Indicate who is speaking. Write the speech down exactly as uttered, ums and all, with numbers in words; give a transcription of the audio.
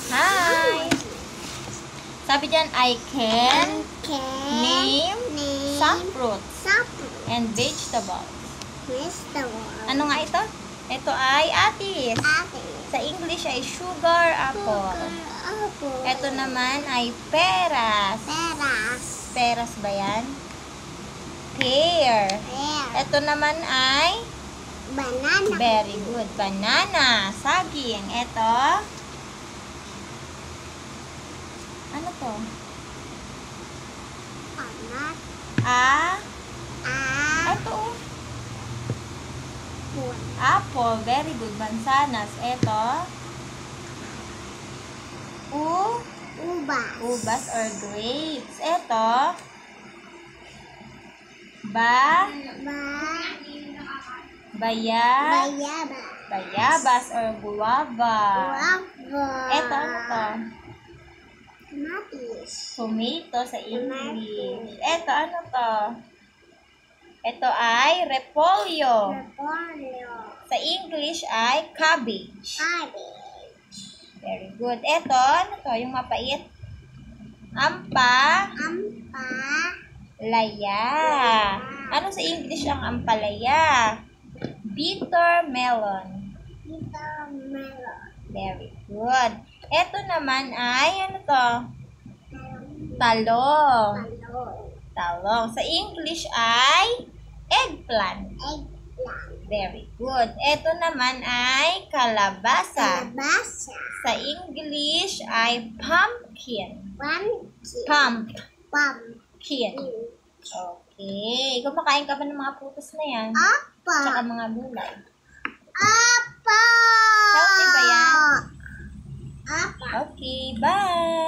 Speaker 1: Hi! Sabi dyan, I can,
Speaker 2: can
Speaker 1: name,
Speaker 2: name
Speaker 1: some fruits
Speaker 2: some fruit.
Speaker 1: and vegetables.
Speaker 2: Vegetable.
Speaker 1: Ano nga ito? Ito ay atis.
Speaker 2: Apple.
Speaker 1: Sa English ay sugar apple.
Speaker 2: Sugar apple.
Speaker 1: Ito naman ay peras.
Speaker 2: Peras.
Speaker 1: Peras ba yan? Pear.
Speaker 2: Pear.
Speaker 1: Ito naman ay
Speaker 2: Banana.
Speaker 1: very good. Banana. Saging. Ito. Ano to?
Speaker 2: Anak.
Speaker 1: Ah.
Speaker 2: Ah.
Speaker 1: Ito.
Speaker 2: Apple.
Speaker 1: Apple. Very good. Mansanas. Ito. U.
Speaker 2: Ubas.
Speaker 1: Ubas or grapes. Ito. Ba.
Speaker 2: Ba.
Speaker 1: Baya.
Speaker 2: Bayaba.
Speaker 1: Bayabas or guava.
Speaker 2: Guava.
Speaker 1: Ito, ano to?
Speaker 2: Kamatis.
Speaker 1: Tomato sa English. Ito, ano to? Ito ay repolyo.
Speaker 2: Repolyo.
Speaker 1: Sa English ay cabbage.
Speaker 2: Cabbage.
Speaker 1: Very good. Ito, ano to? Yung mapait. Ampa.
Speaker 2: Ampa.
Speaker 1: Laya. Ano sa English ang ampalaya? Bitter melon.
Speaker 2: Bitter melon.
Speaker 1: Very good. Ito naman ay, ano to? Talong.
Speaker 2: Talong.
Speaker 1: Talong. Sa English ay eggplant.
Speaker 2: Eggplant.
Speaker 1: Very good. Ito naman ay kalabasa.
Speaker 2: Kalabasa.
Speaker 1: Sa English ay pumpkin.
Speaker 2: Pumpkin.
Speaker 1: Pump.
Speaker 2: Pumpkin.
Speaker 1: Okay. Kumakain ka ba ng mga prutas na yan?
Speaker 2: Apa.
Speaker 1: Tsaka mga gulay.
Speaker 2: Apa.
Speaker 1: Healthy ba yan?
Speaker 2: Apa.
Speaker 1: Okay. Bye!